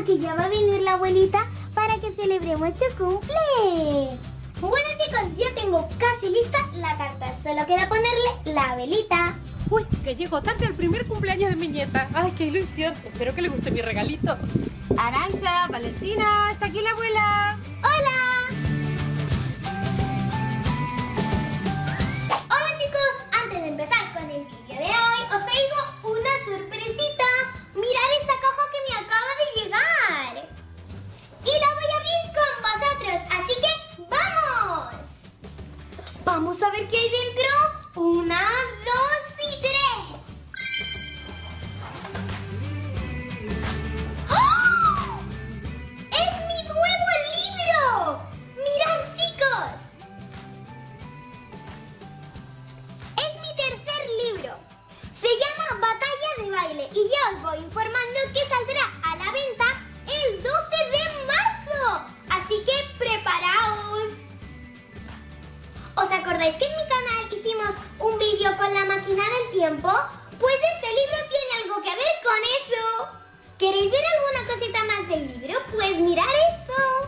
que ya va a venir la abuelita para que celebremos tu cumple. Bueno chicos, ya tengo casi lista la tarta, solo queda ponerle la velita. Uy, que llegó tarde el primer cumpleaños de mi nieta. Ay, qué ilusión. Espero que le guste mi regalito. Arantxa, Valentina, está aquí la abuela. ¡Hola! Hola chicos, antes de empezar con el vídeo de hoy, os traigo una sorpresita. Mirad esta caja que me acaba de llegar. Y la voy a abrir con vosotros, así que ¡vamos! Vamos a ver qué hay dentro. 1, 2 y 3. ¡Oh! ¡Es mi nuevo libro! ¡Mirad, chicos! Es mi tercer libro. Se llama Batalla de Baile y ya os voy informando que saldrá a la venta el 12 de marzo. Así que preparaos. ¿Os acordáis que en mi canal hicimos un vídeo con la máquina del tiempo? Pues este libro tiene algo que ver con eso. ¿Queréis ver alguna cosita más del libro? Pues mirad esto.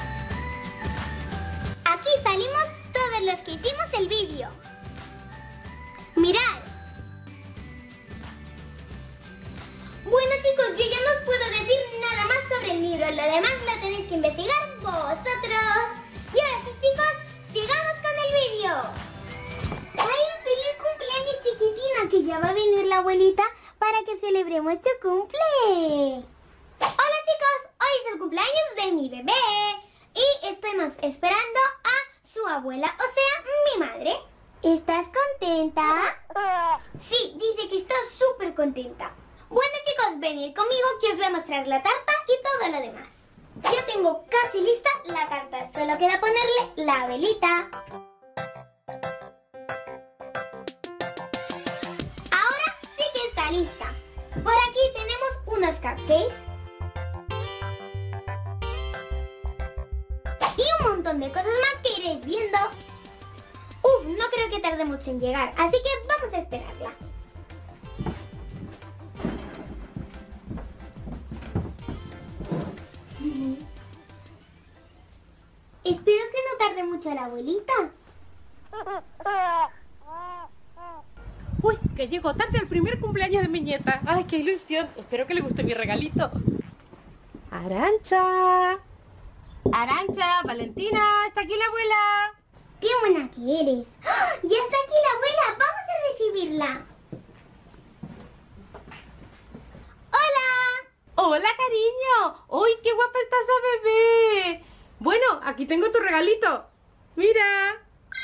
Aquí salimos todos los que hicimos el vídeo. Mirad. Bueno chicos, yo ya no os puedo decir nada más sobre el libro. Lo demás lo tenéis que investigar vosotros. Y ahora sí chicos, sigamos con el vídeo. ¡Ay, un feliz cumpleaños chiquitina! Que ya va a venir la abuelita para que celebremos tu cumple. Hola chicos, hoy es el cumpleaños de mi bebé. Y estamos esperando a su abuela, o sea, mi madre. ¿Estás contenta? Sí, dice que está súper contenta. Bueno chicos, venid conmigo que os voy a mostrar la tarta y todo lo demás. Ya tengo casi lista la tarta, solo queda ponerle la velita. Ahora sí que está lista. Por aquí tenemos unos cupcakes. Y un montón de cosas más que iréis viendo. No creo que tarde mucho en llegar, así que vamos a esperarla. Espero que no tarde mucho la abuelita. Uy, que llegó tarde el primer cumpleaños de mi nieta. Ay, qué ilusión. Espero que le guste mi regalito. Arantxa. Arantxa, Valentina, está aquí la abuela. ¡Qué buena que eres! ¡Ah! ¡Ya está aquí la abuela! ¡Vamos a recibirla! ¡Hola! Hola, cariño. ¡Uy, qué guapa está esa bebé! Bueno, aquí tengo tu regalito. Mira.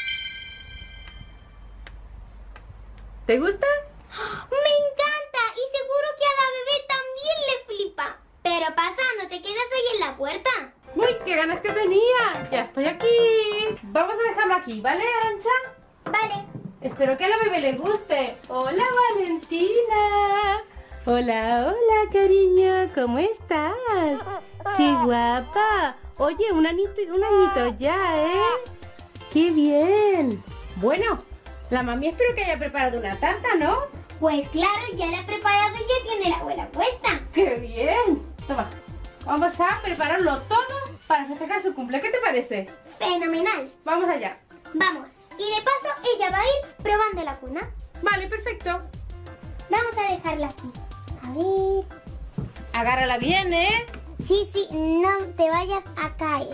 ¿Te gusta? ¡Me encanta! Y seguro que a la bebé también le flipa. Pero pasa, ¿no te quedas ahí en la puerta? ¡Uy, qué ganas que tenía! ¡Ya estoy aquí! Vamos a dejarlo aquí, ¿vale, Arantxa? Vale. Espero que a la bebé le guste. ¡Hola, Valentina! Hola, hola, cariño. ¿Cómo estás? ¡Qué guapa! Oye, un añito ya, ¿eh? ¡Qué bien! Bueno, la mami espero que haya preparado una tarta, ¿no? Pues claro, ya la he preparado y ya tiene la abuela puesta. ¡Qué bien! Toma, vamos a prepararlo todo para festejar su cumple. ¿Qué te parece? Fenomenal. Vamos allá. Vamos. Y de paso ella va a ir probando la cuna. Vale, perfecto. Vamos a dejarla aquí. A ver. Agárrala bien, ¿eh? Sí, sí, no te vayas a caer.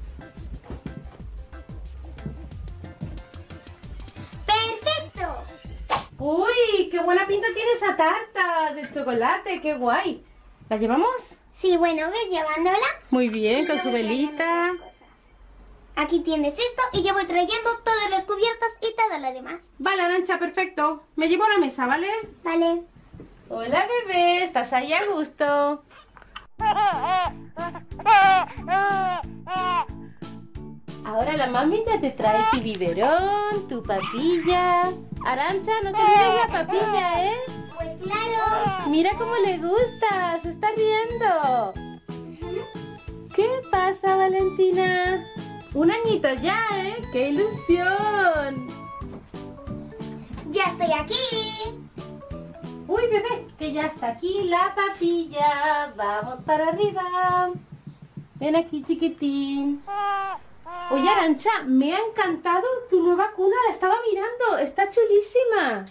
¡Perfecto! ¡Uy! ¡Qué buena pinta tiene esa tarta de chocolate! ¡Qué guay! ¿La llevamos? Sí, bueno, ¿ves? Llevándola. Muy bien, con su velita. Aquí tienes esto y yo voy trayendo todos los cubiertos y todo lo demás. Vale, Arantxa, perfecto. Me llevo a la mesa, ¿vale? Vale. Hola, bebé. ¿Estás ahí a gusto? Ahora la mami ya te trae tu biberón, tu papilla. Arantxa, no te olvides la papilla, ¿eh? Pues claro. Mira cómo le gusta, se está riendo. ¿Qué pasa, Valentina? Un añito ya, ¿eh? ¡Qué ilusión! Ya estoy aquí. Uy, bebé, que ya está aquí la papilla. Vamos para arriba. Ven aquí, chiquitín. Oye, Arantxa, me ha encantado tu nueva cuna. La estaba mirando. Está chulísima.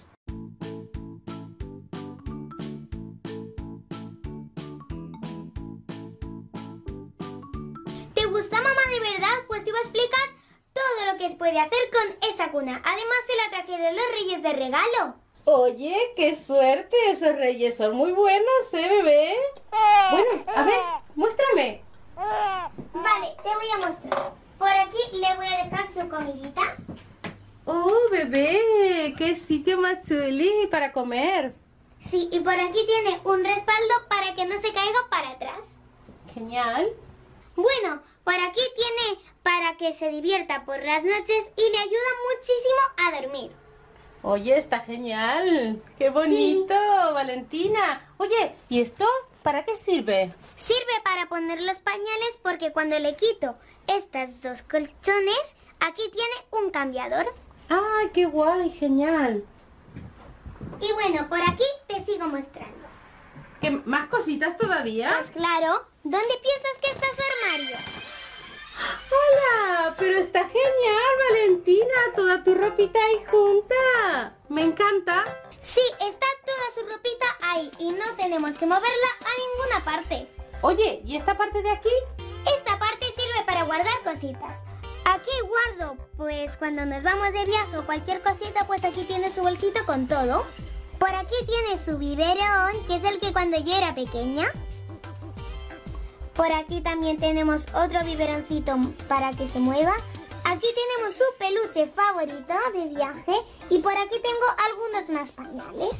¿Te gusta, mamá, de verdad? Pues te iba a explicar todo lo que se puede hacer con esa cuna. Además, se la trajeron los reyes de regalo. Oye, qué suerte. Esos reyes son muy buenos, bebé? Bueno, a ver, muéstrame. Vale, te voy a mostrar. Por aquí le voy a dejar su comidita. Oh, bebé, qué sitio más chuli para comer. Sí, y por aquí tiene un respaldo para que no se caiga para atrás. Genial. Bueno, por aquí tiene para que se divierta por las noches y le ayuda muchísimo a dormir. Oye, está genial. ¡Qué bonito, sí, Valentina! Oye, ¿y esto para qué sirve? Sirve para poner los pañales porque cuando le quito estas dos colchones, aquí tiene un cambiador. ¡Ay, qué guay! ¡Genial! Y bueno, por aquí te sigo mostrando. ¿Qué, más cositas todavía? Pues claro. ¿Dónde piensas que está su armario? ¡Hola! Pero está genial, Valentina. Toda tu ropita ahí junta. Me encanta. Sí, está toda su ropita ahí y no tenemos que moverla a ninguna parte. Oye, ¿y esta parte de aquí? Esta parte sirve para guardar cositas. Aquí guardo, pues cuando nos vamos de viaje o cualquier cosita, pues aquí tiene su bolsito con todo. Por aquí tiene su biberón, que es el que cuando yo era pequeña. Por aquí también tenemos otro biberoncito para que se mueva. Aquí tenemos su peluche favorito de viaje. Y por aquí tengo algunos más pañales.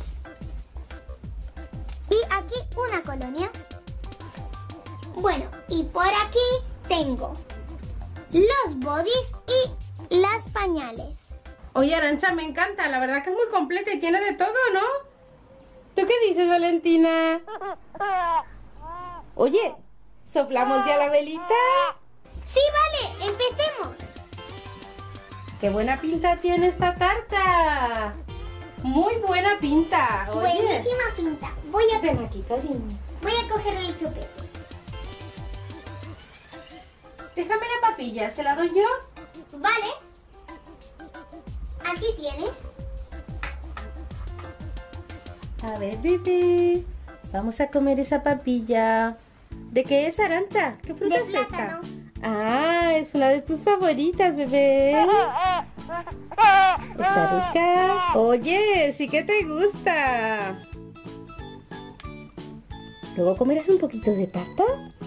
Y aquí una colonia. Bueno, y por aquí tengo los bodys y las pañales. Oye, Arantxa, me encanta. La verdad que es muy completa y tiene de todo, ¿no? ¿Tú qué dices, Valentina? Oye, ¿soplamos ya la velita? Sí, vale, empecemos. ¡Qué buena pinta tiene esta tarta! Muy buena pinta. Oye. Buenísima pinta. Ven aquí, cariño. Voy a coger el chupete. Déjame la papilla, ¿se la doy yo? Vale. Aquí tienes. A ver, bebé. Vamos a comer esa papilla. ¿De qué es, Arantxa? ¿Qué fruta De es esta? plátano. Ah, es una de tus favoritas, bebé. ¿Está rica? Oye, sí que te gusta. ¿Luego comerás un poquito de tarta?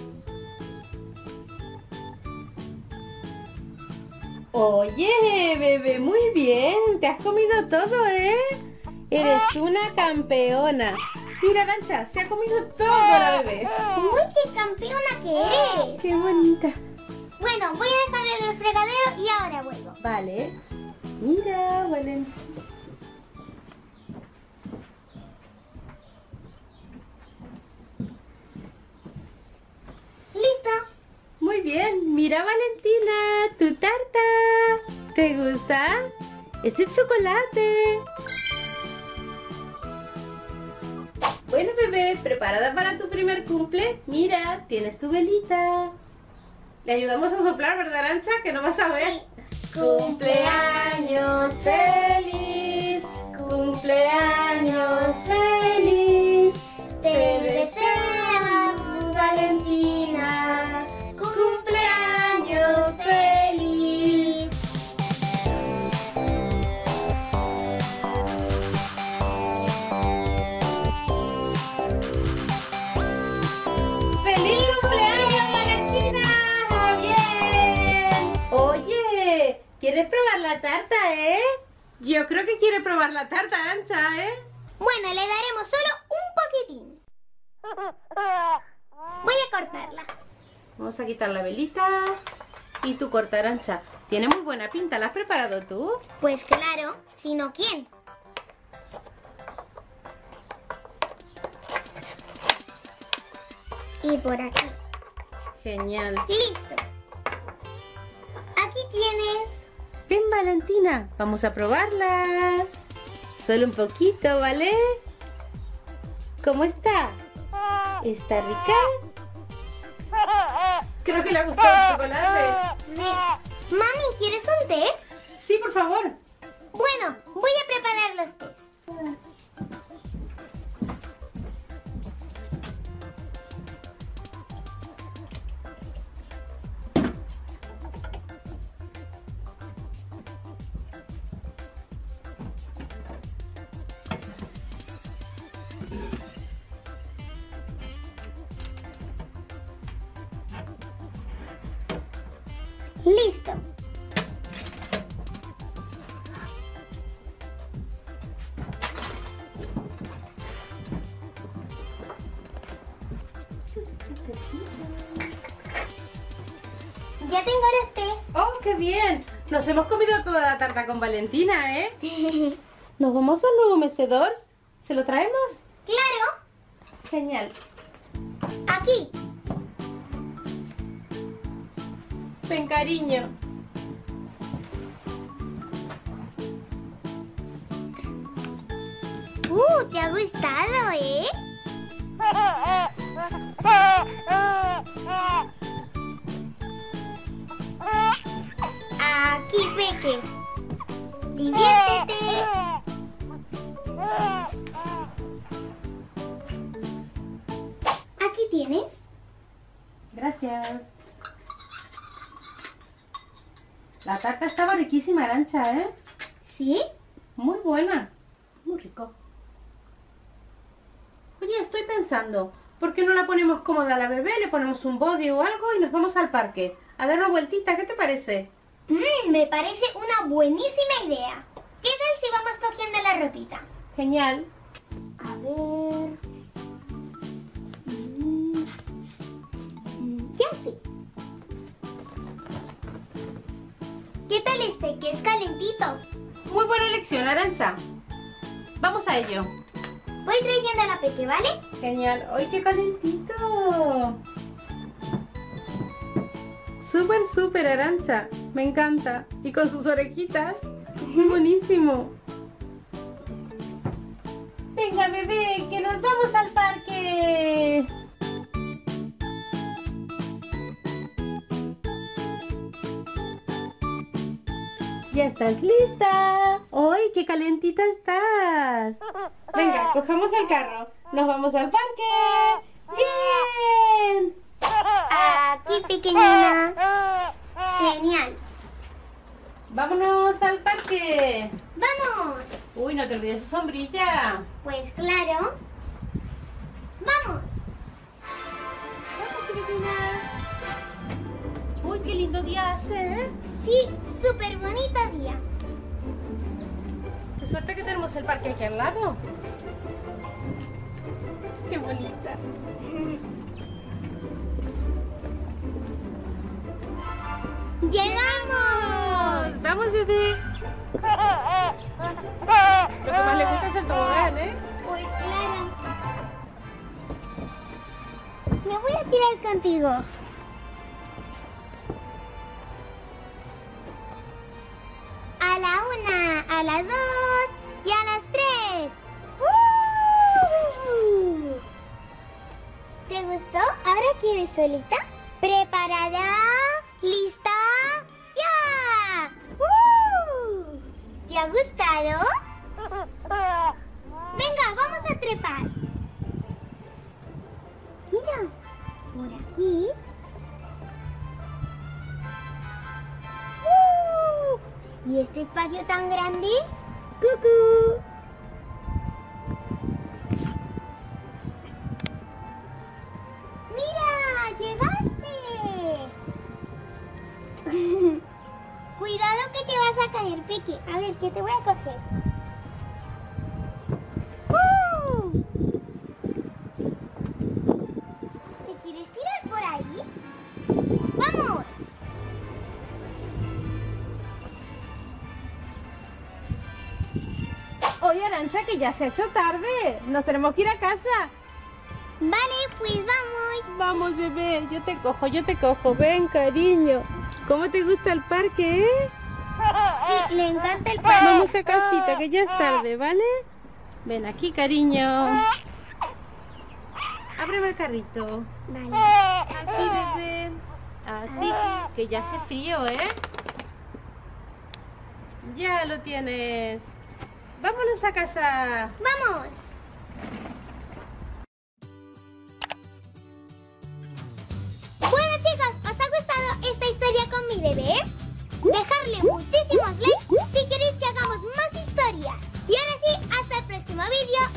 Oye, bebé, muy bien. Te has comido todo, ¿eh? Eres una campeona. Mira, Arantxa, se ha comido todo la bebé. ¡Uy, qué campeona que eres! ¡Qué bonita! Bueno, voy a dejarle en el fregadero y ahora vuelvo. Vale. Mira, huelen. ¿Listo? Muy bien. Mira, Valentina, tu tarta. ¿Te gusta? Es de chocolate. Bueno, bebé, ¿preparada para tu primer cumple? Mira, tienes tu velita. Le ayudamos a soplar, ¿verdad, Arantxa? Que no vas a ver. Sí. Cumpleaños feliz, cumpleaños feliz, te deseamos, Valentina, cumpleaños feliz. ¡Feliz cumpleaños, Valentina! ¡Bien! Oye, ¿quieres probar la tarta, Yo creo que quiere probar la tarta, Arantxa, Bueno, le daremos solo un poquitín. Voy a cortarla. Vamos a quitar la velita. Y tú corta, Arantxa. Tiene muy buena pinta, ¿la has preparado tú? Pues claro, si no, ¿quién? Y por aquí. Genial. ¡Listo! Aquí tienes. Ven, Valentina, vamos a probarla. Solo un poquito, ¿vale? ¿Cómo está? ¿Está rica? Creo que le ha gustado el chocolate. Sí. Mami, ¿quieres un té? Sí, por favor. Bueno, voy a preparar los tés. Listo. Ya tengo los tés. ¡Oh, qué bien! Nos hemos comido toda la tarta con Valentina, ¿eh? ¿Nos vamos al nuevo mecedor? ¿Se lo traemos? Claro. Genial. Aquí. Ven, cariño. ¿Te ha gustado, eh? Aquí, Peque. Diviértete. Aquí tienes. Gracias. La tarta estaba riquísima, Arantxa, ¿eh? ¿Sí? Muy buena. Muy rico. Oye, estoy pensando, ¿por qué no la ponemos cómoda a la bebé? Le ponemos un body o algo y nos vamos al parque. A dar una vueltita, ¿qué te parece? Me parece una buenísima idea. ¿Qué tal si vamos cogiendo la ropita? Genial. A ver... Ya sé. ¿Qué tal este? Que es calentito. Muy buena elección, Arantxa. Vamos a ello. Voy trayendo a la Peque, ¿vale? Genial. ¡Ay, qué calentito! Súper, súper, Arantxa. Me encanta. Y con sus orejitas. Buenísimo. Venga, bebé, que nos vamos al parque. Ya estás lista. ¡Ay, qué calentita estás! Venga, cojamos el carro. Nos vamos al parque. ¡Bien! Aquí, pequeñina. Genial. ¡Vámonos al parque! ¡Vamos! Uy, no te olvides su sombrilla. Pues claro. ¡Vamos! Vamos, chiquitina. Uy, qué lindo día hace, ¿eh? Sí, súper bonito día. Qué suerte que tenemos el parque aquí al lado. Qué bonita. ¡Llegamos! ¡Vamos, bebé! Lo que más le gusta es el tobogán, ¿eh? Pues claro. Me voy a tirar contigo. A la 1, a las 2 y a las 3. ¿Te gustó? ¿Ahora quieres solita? ¿Preparada? ¿Lista? ¡Ya! ¿Te ha gustado? Venga, vamos a trepar. Mira, por aquí. ¿Y este espacio tan grande? ¡Cucú! ¡Mira! ¡Llegaste! Cuidado que te vas a caer, Peque. A ver, ¿qué te voy a coger? ¿Te quieres tirar por ahí? ¡Vamos! Oye, Arantxa, que ya se ha hecho tarde. Nos tenemos que ir a casa. Vale, pues vamos. Vamos, bebé. Yo te cojo, yo te cojo. Ven, cariño. ¿Cómo te gusta el parque, eh? Sí, le encanta el parque. Vamos a casita, que ya es tarde, ¿vale? Ven aquí, cariño. Ábreme el carrito. Vale. Aquí, bebé. Así, que ya hace frío, ¿eh? Ya lo tienes. Vámonos a casa. ¡Vamos! Bueno chicos, ¿os ha gustado esta historia con mi bebé? Dejadle muchísimos likes si queréis que hagamos más historias. Y ahora sí, hasta el próximo vídeo.